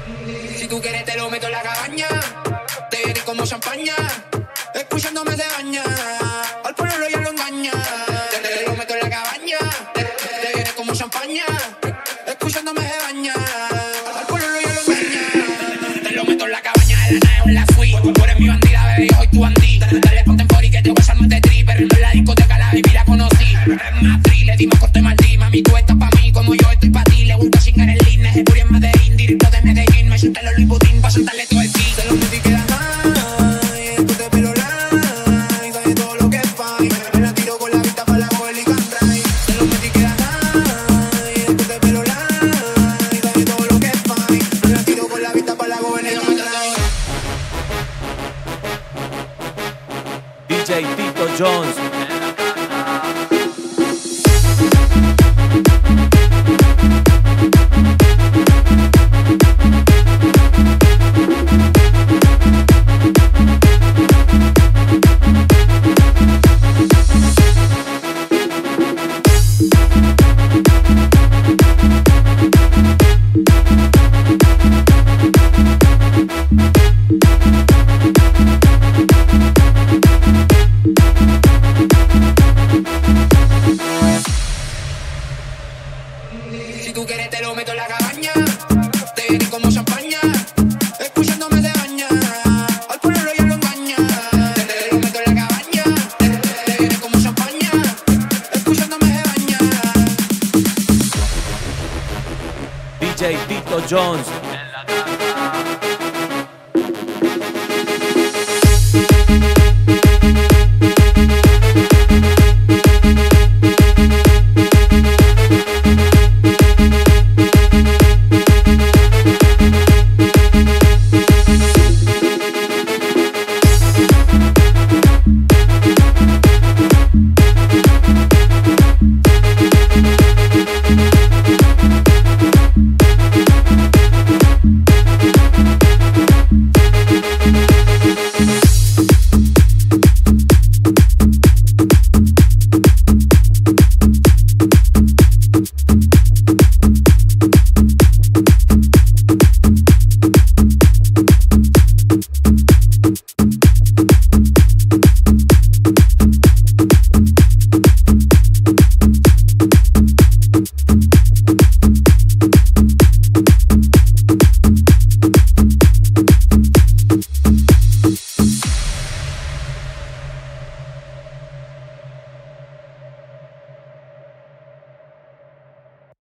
Si tú quieres te lo meto en la cabaña, te vienes como champaña, escuchándome se baña, al ponerlo ya lo engaña. Te lo meto en la cabaña, te vienes como champaña, escuchándome se baña, al ponerlo ya lo engaña. Te lo meto en la cabaña, de la nave en la suite. Tú eres mi bandida, bebé, yo soy tu bandida. Dale ponte en fori que te voy a echar más de tri. Pero en la discoteca la baby la conocí. Es Madrid, le dimos corte Madrid. Mami, tú estás pa' mí como yo estoy pa' ti. Le gusta chingar el línea, es puri en Medellín, directo de Medellín. Me siento en los Louis Vuitton pa' soltarle todo el beat. Se lo metí que da nada, y después te pelo la, y sabe todo lo que es fine. Me la tiro con la vista pa' la coger y cantar. Se lo metí que da nada, y después te pelo la, y sabe todo lo que es fine. Me la tiro con la vista pa' la coger y cantar. DJ Tito Jones. Si tú quieres te lo meto en la cabaña, te vienes como champaña, escuchándome se baña, al ponerlo ya lo engaña. Te lo meto en la cabaña, te vienes como champaña, escuchándome se baña. DJ Tito Jones.